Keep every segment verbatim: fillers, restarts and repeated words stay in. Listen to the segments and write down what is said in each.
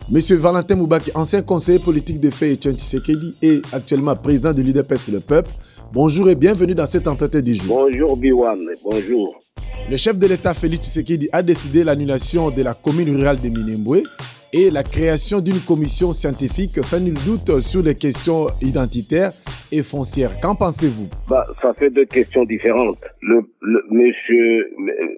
Monsieur Valentin Moubaki, ancien conseiller politique de Félix Tshisekedi et actuellement président de l'U D P S Le Peuple. Bonjour et bienvenue dans cet entretien du jour. Bonjour Biwan, bonjour. Le chef de l'État Félix Tshisekedi a décidé l'annulation de la commune rurale de Minembwe et la création d'une commission scientifique sans nul doute sur les questions identitaires et foncières. Qu'en pensez-vous? Bah, ça fait deux questions différentes. Le, le, monsieur,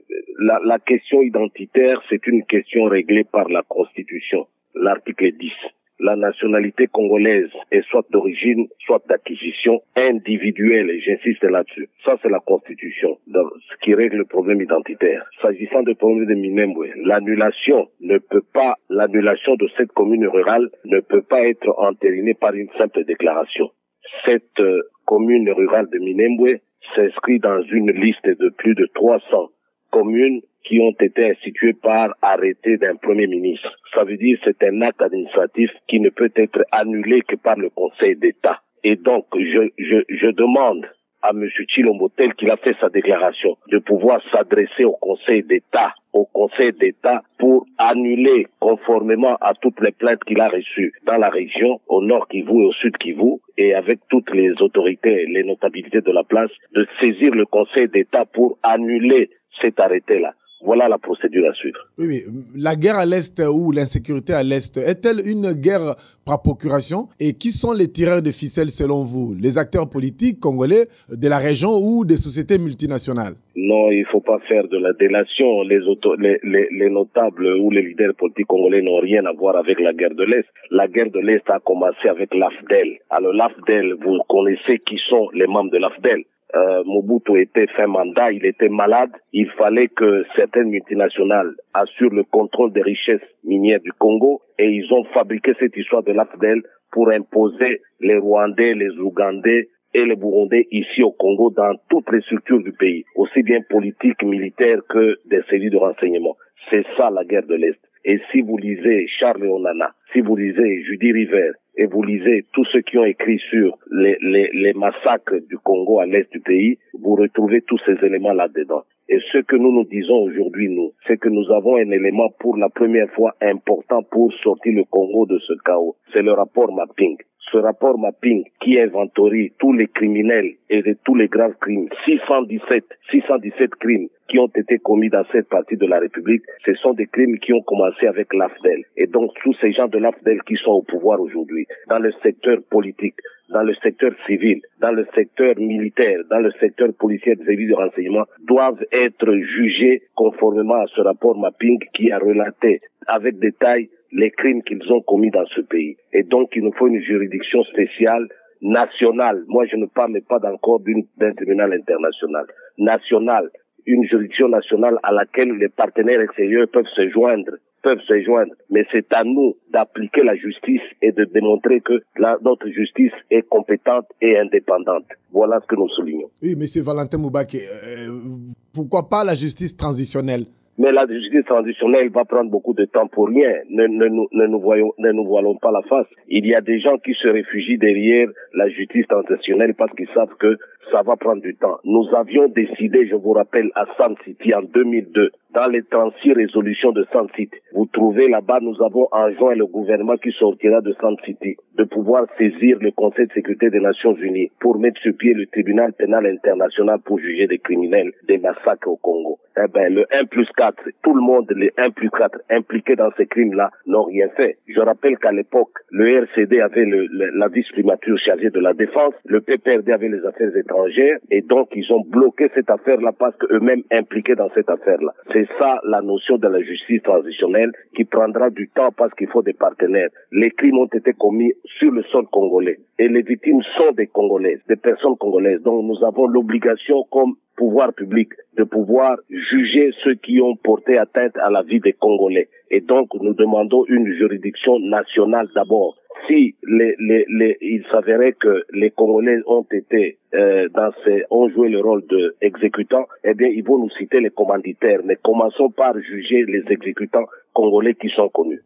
la, la question identitaire, c'est une question réglée par la Constitution, l'article dix. La nationalité congolaise est soit d'origine, soit d'acquisition individuelle, et j'insiste là-dessus. Ça, c'est la Constitution, ce qui règle le problème identitaire. S'agissant du problème de Minembwe, l'annulation ne peut pas, l'annulation de cette commune rurale ne peut pas être entérinée par une simple déclaration. Cette euh, commune rurale de Minembwe s'inscrit dans une liste de plus de trois cents communes qui ont été instituées par arrêté d'un Premier ministre. Ça veut dire que c'est un acte administratif qui ne peut être annulé que par le Conseil d'État. Et donc, je, je, je demande à M. Tshilombo, tel qu'il a fait sa déclaration, de pouvoir s'adresser au Conseil d'État, au Conseil d'État pour annuler, conformément à toutes les plaintes qu'il a reçues dans la région, au nord Kivu et au sud Kivu, et avec toutes les autorités, les notabilités de la place, de saisir le Conseil d'État pour annuler cet arrêté-là. Voilà la procédure à suivre. Oui, oui. La guerre à l'Est ou l'insécurité à l'Est, est-elle une guerre par procuration? Et qui sont les tireurs de ficelles selon vous? Les acteurs politiques congolais de la région ou des sociétés multinationales? Non, il ne faut pas faire de la délation. Les, auto, les, les, les notables ou les leaders politiques congolais n'ont rien à voir avec la guerre de l'Est. La guerre de l'Est a commencé avec l'A F D E L. Alors l'A F D E L, vous connaissez qui sont les membres de l'A F D E L. Euh, Mobutu était fin mandat, il était malade, il fallait que certaines multinationales assurent le contrôle des richesses minières du Congo et ils ont fabriqué cette histoire de l'A F D E L pour imposer les Rwandais, les Ougandais et les Burundais ici au Congo dans toutes les structures du pays, aussi bien politiques, militaires que des services de renseignement. C'est ça la guerre de l'Est. Et si vous lisez Charles Onana, si vous lisez Judy River, et vous lisez tous ceux qui ont écrit sur les, les, les massacres du Congo à l'est du pays, vous retrouvez tous ces éléments là-dedans. Et ce que nous nous disons aujourd'hui, nous, c'est que nous avons un élément pour la première fois important pour sortir le Congo de ce chaos. C'est le rapport mapping. Ce rapport mapping qui inventorie tous les criminels et de tous les graves crimes, six cent dix-sept, six cent dix-sept crimes qui ont été commis dans cette partie de la République, ce sont des crimes qui ont commencé avec l'A F D E L. Et donc, tous ces gens de l'A F D E L qui sont au pouvoir aujourd'hui, dans le secteur politique, dans le secteur civil, dans le secteur militaire, dans le secteur policier des services de renseignement, doivent être jugés conformément à ce rapport mapping qui a relaté avec détail les crimes qu'ils ont commis dans ce pays. Et donc, il nous faut une juridiction spéciale, nationale. Moi, je ne parle pas encore d'un tribunal international. National, une juridiction nationale à laquelle les partenaires extérieurs peuvent se joindre, peuvent se joindre. Mais c'est à nous d'appliquer la justice et de démontrer que la, notre justice est compétente et indépendante. Voilà ce que nous soulignons. Oui, monsieur Valentin Moubaki, euh, pourquoi pas la justice transitionnelle? Mais la justice transitionnelle va prendre beaucoup de temps pour rien. Ne, ne, ne, ne, nous voyons, ne nous voilons pas la face. Il y a des gens qui se réfugient derrière la justice transitionnelle parce qu'ils savent que ça va prendre du temps. Nous avions décidé, je vous rappelle, à Sun City en deux mille deux, dans les trente-six résolutions de Sun City. Vous trouvez là-bas, nous avons enjoint le gouvernement qui sortira de Sun City de pouvoir saisir le Conseil de sécurité des Nations Unies pour mettre sur pied le tribunal pénal international pour juger des criminels des massacres au Congo. Eh ben, le un plus quatre, tout le monde, les un plus quatre impliqués dans ces crimes-là n'ont rien fait. Je rappelle qu'à l'époque, le R C D avait le, le, la vice-primature chargée de la défense, le P P R D avait les affaires étrangères, et donc ils ont bloqué cette affaire-là parce qu'eux-mêmes impliqués dans cette affaire-là. C'est ça la notion de la justice transitionnelle qui prendra du temps parce qu'il faut des partenaires. Les crimes ont été commis sur le sol congolais et les victimes sont des Congolaises, des personnes congolaises. Donc nous avons l'obligation comme pouvoir public de pouvoir juger ceux qui ont porté atteinte à la vie des Congolais. Et donc nous demandons une juridiction nationale d'abord. Si les, les, les, il s'avérait que les Congolais ont été euh, dans ces, ont joué le rôle d'exécutants, eh bien ils vont nous citer les commanditaires. Mais commençons par juger les exécutants congolais qui sont connus.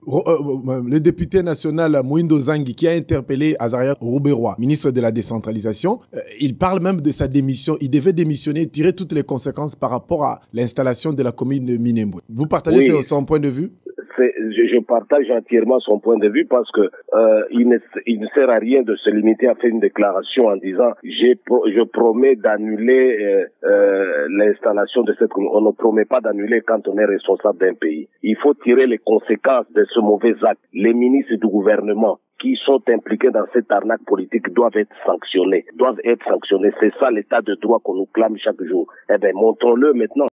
Le député national Mouindo Zangi qui a interpellé Azaria Rouberois, ministre de la décentralisation, il parle même de sa démission. Il devait démissionner, tirer toutes les conséquences par rapport à l'installation de la commune de Minembwe. Vous partagez oui. son point de vue? je, je partage entièrement son point de vue parce que euh, il, ne, il ne sert à rien de se limiter à faire une déclaration en disant je promets d'annuler euh, euh, l'installation de cette commune. On ne promet pas d'annuler quand on est responsable d'un pays. Il faut tirer les conséquences de ce mauvais acte. Les ministres du gouvernement qui sont impliqués dans cette arnaque politique doivent être sanctionnés, doivent être sanctionnés. C'est ça l'état de droit qu'on nous clame chaque jour. Eh bien, montrons-le maintenant.